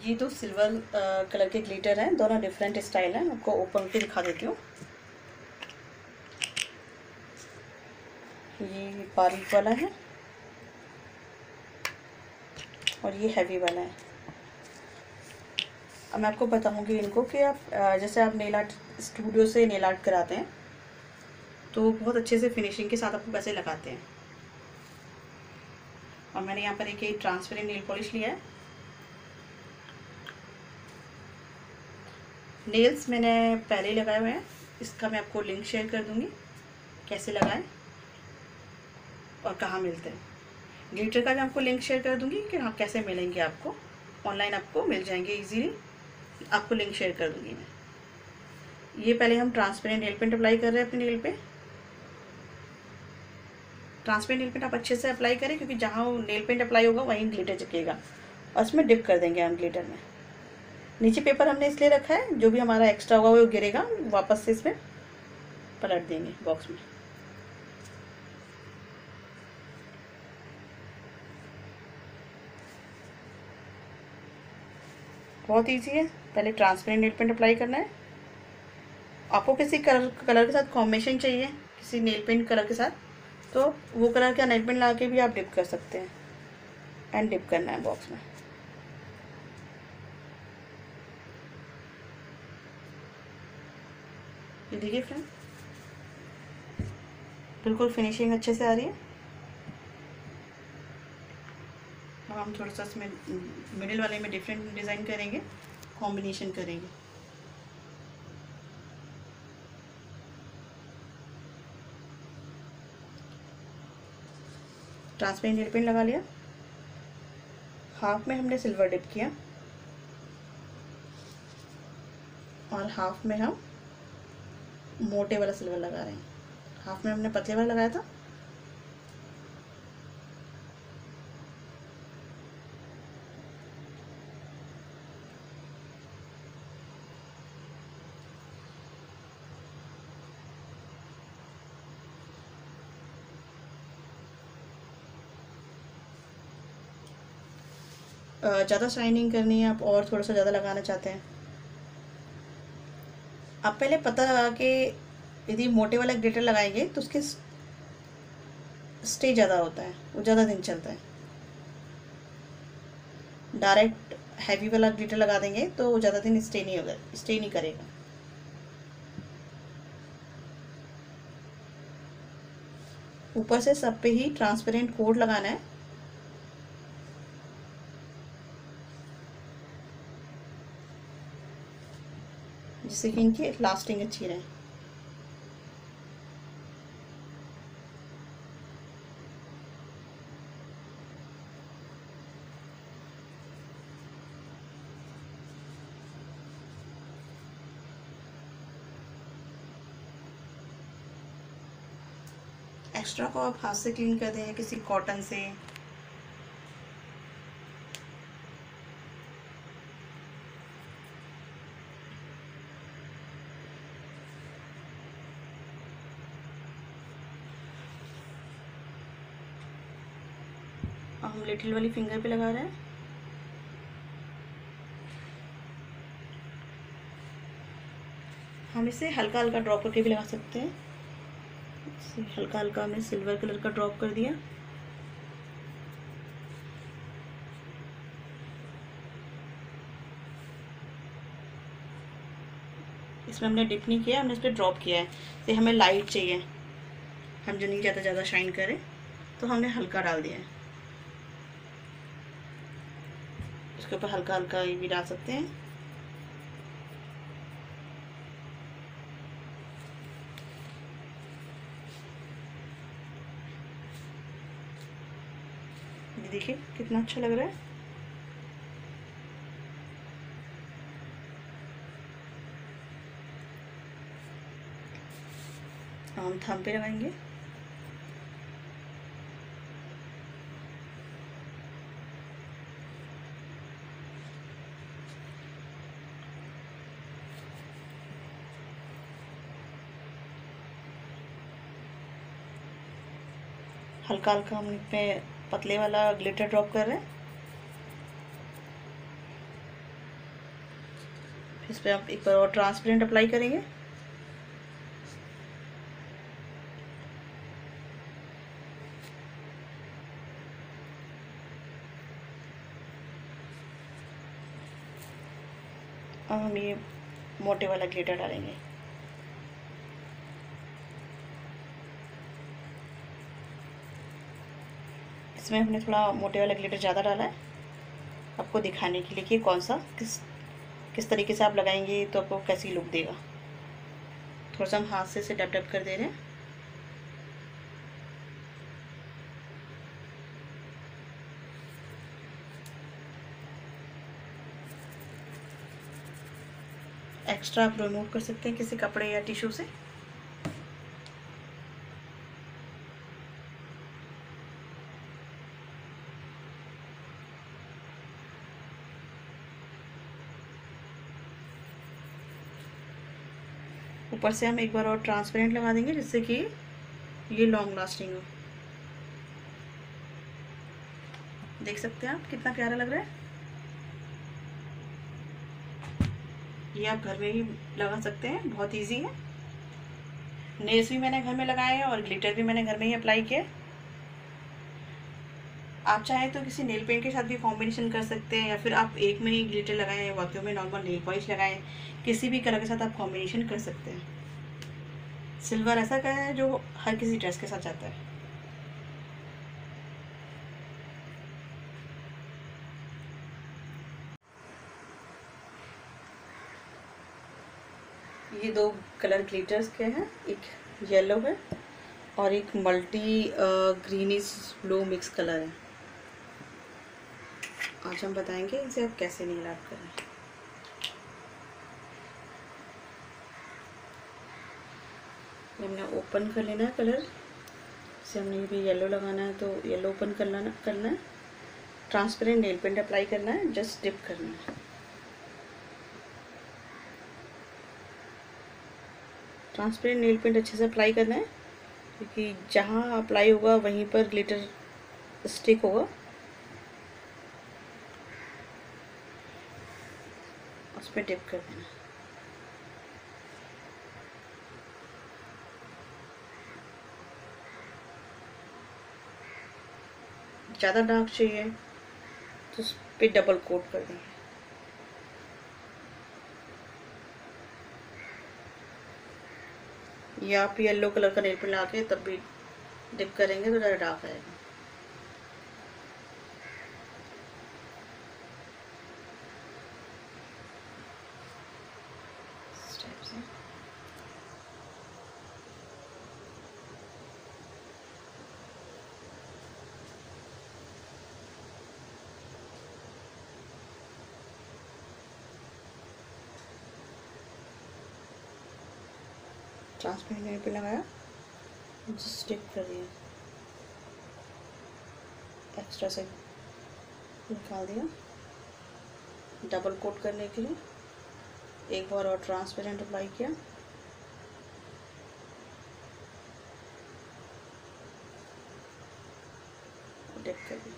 ये दो silver colour के ग्लिटर हैं, दोनों डिफरेंट स्टाइल हैं। आपको ओपन करके दिखा देती हूँ। ये बारीक वाला है और ये हैवी वाला है। अब मैं आपको बताऊंगी इनको कि आप जैसे आप नेल आर्ट स्टूडियो से नेल आर्ट कराते हैं तो बहुत अच्छे से फिनिशिंग के साथ आपको कैसे लगाते हैं। और मैंने यहाँ पर एक ट्रांसपेरेंट नेल पॉलिश लिया है। नेल्स मैंने पहले ही लगाए हुए हैं, इसका मैं आपको लिंक शेयर कर दूंगी कैसे लगाएं और कहाँ मिलते हैं। ग्लिटर का भी आपको लिंक शेयर कर दूंगी कि हाँ कैसे मिलेंगे, आपको ऑनलाइन आपको मिल जाएंगे इजीली। आपको लिंक शेयर कर दूंगी मैं। ये पहले हम ट्रांसपेरेंट नेल पेंट अप्लाई कर रहे हैं अपने नेल पे। ट्रांसपेरेंट नेल पेंट आप अच्छे से अप्लाई करें क्योंकि जहाँ नेल पेंट अप्लाई होगा वहीं ग्लिटर चिपकेगा, और उसमें डिप कर देंगे हम ग्लिटर में। नीचे पेपर हमने इसलिए रखा है, जो भी हमारा एक्स्ट्रा होगा वो गिरेगा, वापस से इसमें पलट देंगे बॉक्स में। बहुत इजी है। पहले ट्रांसपेरेंट नेल पेंट अप्लाई करना है। आपको किसी कलर के साथ कॉम्बिनेशन चाहिए, किसी नेल पेंट कलर के साथ, तो वो कलर का नेल पेंट ला के भी आप डिप कर सकते हैं। एंड डिप करना है बॉक्स में। ये देखिए फ्रेंड, बिल्कुल फिनिशिंग अच्छे से आ रही है। अब हम थोड़ा सा इसमें मिडिल वाले में डिफरेंट डिज़ाइन करेंगे, कॉम्बिनेशन करेंगे। ट्रांसपेरेंट नेल पेंट लगा लिया। हाफ में हमने सिल्वर डिप किया और हाफ में हम मोटे वाला सिल्वर लगा रहे हैं। हाफ में हमने पतले वाला लगाया था। ज़्यादा शाइनिंग करनी है आप और थोड़ा सा ज़्यादा लगाना चाहते हैं, आप पहले पता लगा के यदि मोटे वाला ग्लिटर लगाएंगे तो उसके स्टे ज़्यादा होता है, वो ज़्यादा दिन चलता है। डायरेक्ट हैवी वाला ग्लिटर लगा देंगे तो वो ज़्यादा दिन स्टे नहीं होगा, स्टे नहीं करेगा। ऊपर से सब पे ही ट्रांसपेरेंट कोट लगाना है, जिससे कि इनकी लास्टिंग अच्छी रहे। एक्स्ट्रा को आप हाथ से क्लीन कर दें या किसी कॉटन से। हम लिटिल वाली फिंगर पे लगा रहे हैं। हम इसे हल्का हल्का ड्रॉप करके भी लगा सकते हैं। हल्का हल्का हमने सिल्वर कलर का ड्रॉप कर दिया। इसमें हमने डिप नहीं किया, हमने इस पर ड्रॉप किया है। तो हमें लाइट चाहिए, हम जो नहीं ज़्यादा शाइन करें, तो हमने हल्का डाल दिया है। इसके ऊपर हल्का हल्का ये भी डाल सकते हैं। देखिए कितना अच्छा लग रहा है। हम थंब पे लगाएंगे। हल्का हल्का हम इसमें पतले वाला ग्लिटर ड्रॉप कर रहे हैं। इस पर आप एक बार और ट्रांसपेरेंट अप्लाई करेंगे। अब हम ये मोटे वाला ग्लिटर डालेंगे। इसमें हमने थोड़ा मोटे वाला ग्लिटर ज़्यादा डाला है आपको दिखाने के लिए कि कौन सा किस तरीके से आप लगाएंगे तो आपको कैसी लुक देगा। थोड़ा सा हम हाथ से इसे डब डब कर दे रहे हैं। एक्स्ट्रा आप रिमूव कर सकते हैं किसी कपड़े या टिश्यू से। ऊपर से हम एक बार और ट्रांसपेरेंट लगा देंगे जिससे कि ये लॉन्ग लास्टिंग हो। देख सकते हैं आप कितना प्यारा लग रहा है। ये आप घर में ही लगा सकते हैं, बहुत इजी है। नेल्स भी मैंने घर में लगाए हैं और ग्लिटर भी मैंने घर में ही अप्लाई किया। आप चाहें तो किसी नेल पेंट के साथ भी कॉम्बिनेशन कर सकते हैं, या फिर आप एक में ही ग्लिटर लगाएं या बाकियों में नॉर्मल नेल पॉलिश लगाएं। किसी भी कलर के साथ आप कॉम्बिनेशन कर सकते हैं। सिल्वर ऐसा कलर है जो हर किसी ड्रेस के साथ जाता है। ये दो कलर ग्लिटर्स के हैं, एक येलो है और एक multi greenish blue mix colour है। आज हम बताएंगे इसे आप कैसे नील आर्ट करें। हमने ओपन कर लेना है कलर से। हमने ये भी येलो लगाना है तो येलो ओपन करना है। ट्रांसपेरेंट नेल पेंट अप्लाई करना है, जस्ट डिप करना है। ट्रांसपेरेंट नेल पेंट अच्छे से अप्लाई करना है क्योंकि जहाँ अप्लाई होगा वहीं पर ग्लिटर स्टिक होगा। उस पर डिप कर देना। ज़्यादा डार्क चाहिए तो उस पर डबल कोट कर देंगे। या आप येलो कलर का नेल पेंट लगा के तब भी डिप करेंगे तो ज़्यादा डार्क आएगा। ट्रांसपेरेंट नेल पेंट लगाया, जस्ट डिप कर दिया, एक्स्ट्रा से निकाल दिया। डबल कोट करने के लिए एक बार और ट्रांसपेरेंट अप्लाई किया। डिप कर दिया।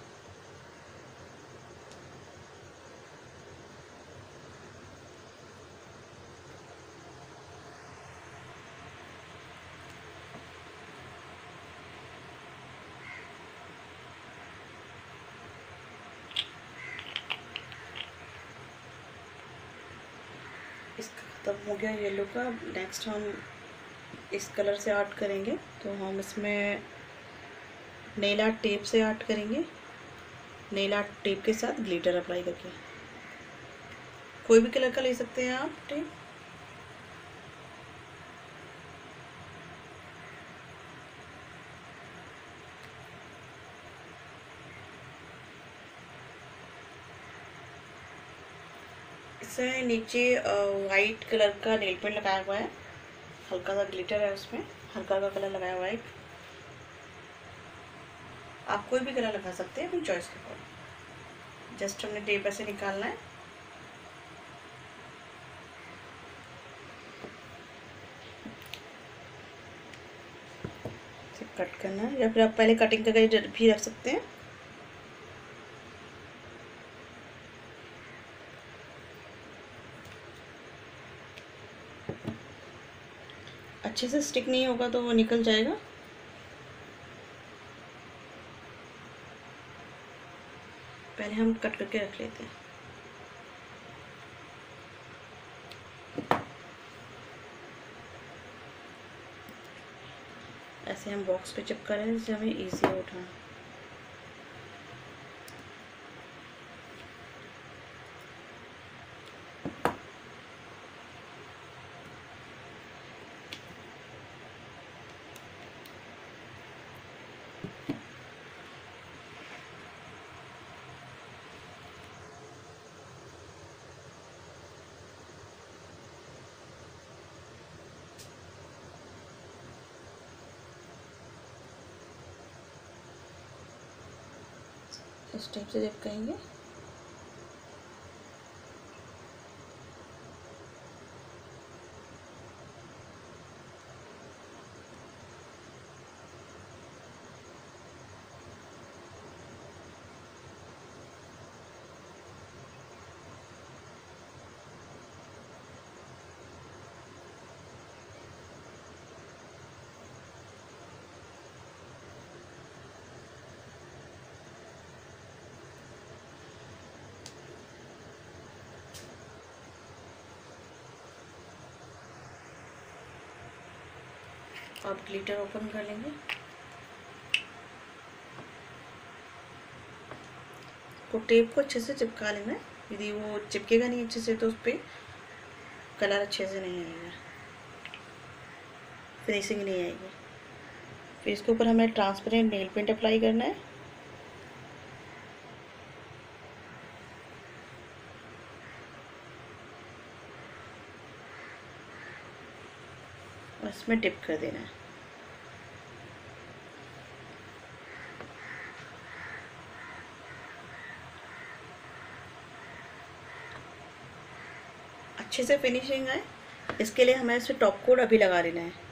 इसका खत्म हो गया येलो का। नेक्स्ट हम इस कलर से आर्ट करेंगे तो हम इसमें नेल आर्ट टेप से आर्ट करेंगे। नेल आर्ट टेप के साथ ग्लिटर अप्लाई करके। कोई भी कलर का ले सकते हैं आप टेप। इससे नीचे वाइट कलर का नेल पेंट लगाया हुआ है, हल्का सा ग्लिटर है उसमें, हल्का सा कलर लगाया हुआ है। आप कोई भी कलर लगा सकते हैं अपनी चॉइस के अकॉर्डिंग। जस्ट हमने टेप ऐसे निकालना है। कट करना है या फिर आप पहले कटिंग करके भी रख सकते हैं। अच्छे से स्टिक नहीं होगा तो वो निकल जाएगा। पहले हम कट करके रख लेते हैं। ऐसे हम बॉक्स पे चिपका रहे हैं जिससे हमें ईजी है उठाना। इस टाइप से चिपकाएंगे। अब ग्लिटर ओपन कर लेंगे। तो टेप को अच्छे से चिपका लेना है, यदि वो चिपकेगा नहीं अच्छे से तो उस पर कलर अच्छे से नहीं आएगा, फिनिशिंग नहीं आएगी। फिर इसके ऊपर हमें ट्रांसपेरेंट नेल पेंट अप्लाई करना है। और इसमें डिप कर देना है। अच्छे से फिनिशिंग आए इसके लिए हमें इसे टॉप कोट अभी लगा लेना है।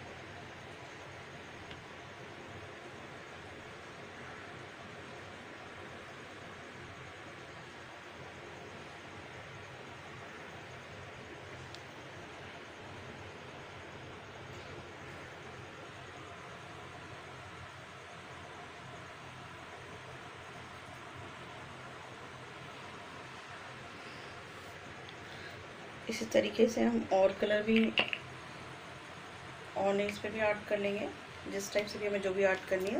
इसी तरीके से हम और कलर भी और नेल्स पे भी आर्ट कर लेंगे, जिस टाइप से भी हमें जो भी आर्ट करनी है।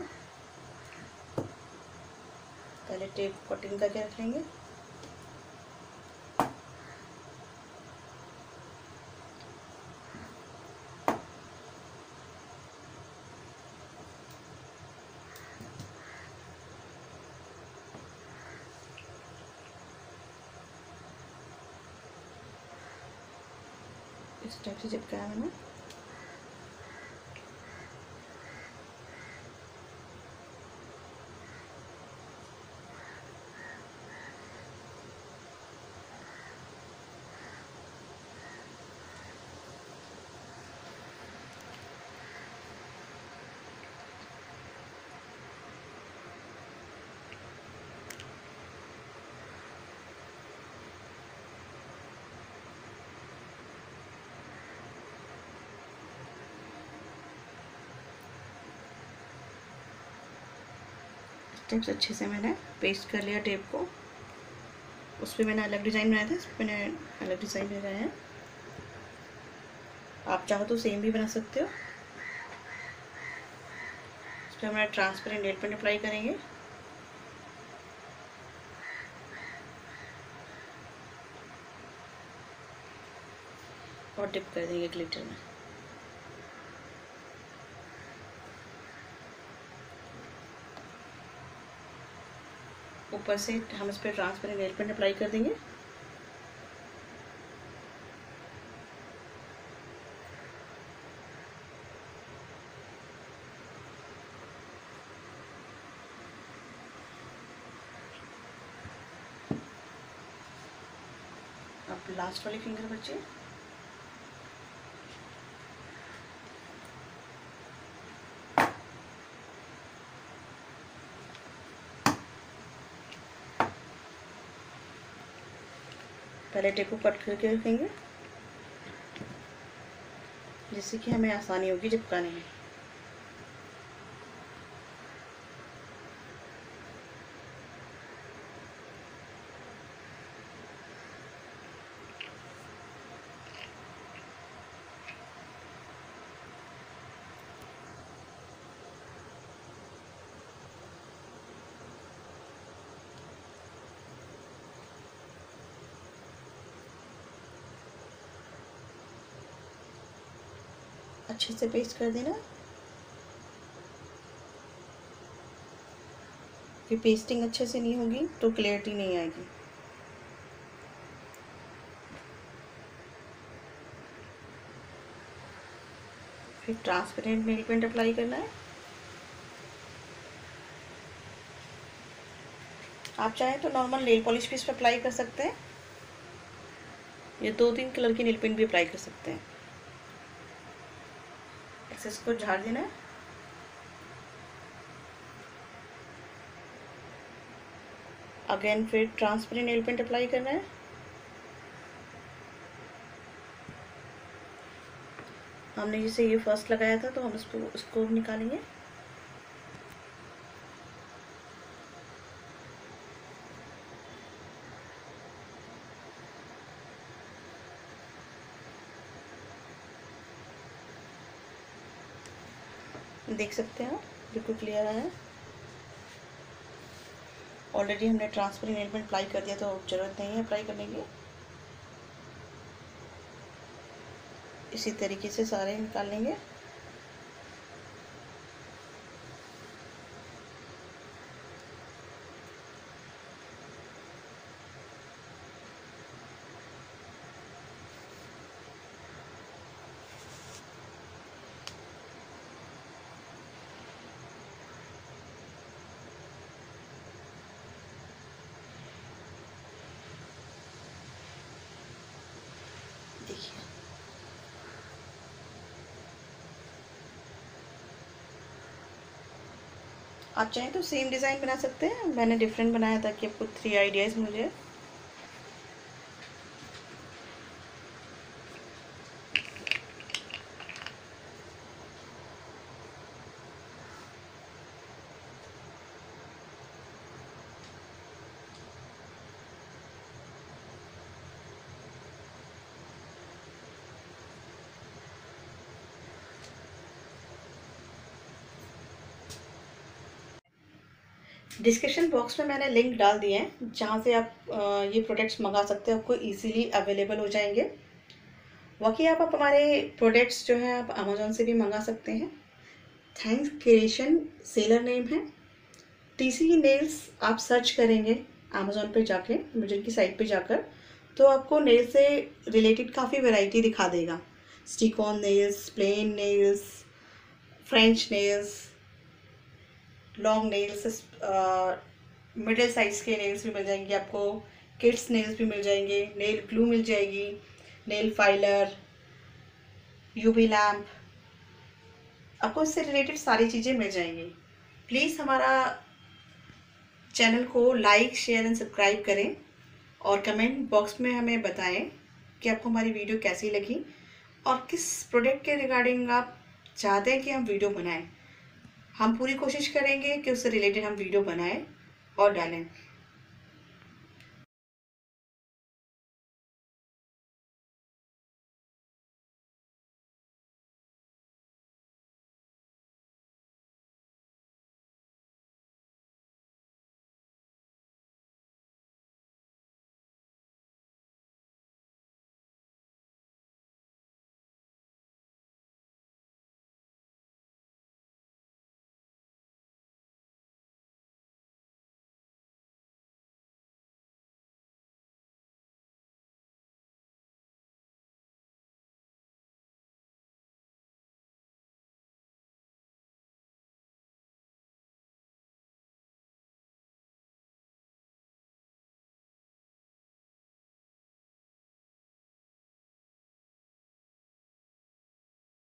पहले टेप कटिंग करके रख लेंगे। इस टाइप से चिपकाया मैंने। टेप से अच्छे से मैंने पेस्ट कर लिया टेप को। उस पर मैंने अलग डिज़ाइन बनाया था, इस पर मैंने अलग डिज़ाइन लगाया है। आप चाहो तो सेम भी बना सकते हो। इस पर हमारा ट्रांसपेरेंट नेल पेंट अप्लाई करेंगे। और डिप कर देंगे ग्लिटर में। ऊपर से हम इस पर ट्रांसपेरेंट नेल पेंट अप्लाई कर देंगे। अब लास्ट वाली फिंगर बची। पहले टेप को कट करके रखेंगे। जिससे कि हमें आसानी होगी चिपकाने में। अच्छे से पेस्ट कर देना, कि पेस्टिंग अच्छे से नहीं होगी तो क्लियरिटी नहीं आएगी। फिर ट्रांसपेरेंट नेल पेंट अप्लाई करना है। आप चाहें तो नॉर्मल नेल पॉलिश भी इस पर अप्लाई कर सकते हैं, या 2-3 कलर की नेल पेंट भी अप्लाई कर सकते हैं। एक्सेस को झाड़ देना है। अगेन फिर ट्रांसपेरेंट नेल पेंट अप्लाई करना है। हमने जैसे ये फर्स्ट लगाया था तो हम उसको निकालेंगे। देख सकते हैं आप, बिल्कुल क्लियर आया है। ऑलरेडी हमने ट्रांसपेरेंट नेल पेंट अप्लाई कर दिया तो ज़रूरत नहीं है अप्लाई करने की। इसी तरीके से सारे निकाल लेंगे। देखिए आप चाहें तो सेम डिज़ाइन बना सकते हैं, मैंने डिफरेंट बनाया ताकि आपको 3 आइडियाज़ मिल जाए। डिस्क्रिप्शन बॉक्स में मैंने लिंक डाल दिए हैं जहाँ से आप ये प्रोडक्ट्स मंगा सकते हैं, आपको इजीली अवेलेबल हो जाएंगे। बाकी आप हमारे प्रोडक्ट्स जो हैं आप अमेज़ॉन से भी मंगा सकते हैं। थैंक्स क्रिएशन सेलर नेम है। टीसी नेल्स आप सर्च करेंगे अमेज़ॉन पे जाके, अमेज़ॉन की साइट पे जाकर, तो आपको नेल से रिलेटेड काफ़ी वैरायटी दिखा देगा। Stick on nails, plain nails, French nails, long nails, middle size के नेल्स भी मिल जाएंगे आपको, किड्स नेल्स भी मिल जाएंगे, नेल ग्लू मिल जाएगी, नेल फाइलर, यूवी लैम्प, आपको इससे रिलेटेड सारी चीज़ें मिल जाएंगी। प्लीज़ हमारा चैनल को लाइक, शेयर एंड सब्सक्राइब करें और कमेंट बॉक्स में हमें बताएं कि आपको हमारी वीडियो कैसी लगी और किस प्रोडक्ट के रिगार्डिंग आप चाहते हैं कि हम वीडियो बनाएं। हम पूरी कोशिश करेंगे कि उससे रिलेटेड हम वीडियो बनाएं और डालें।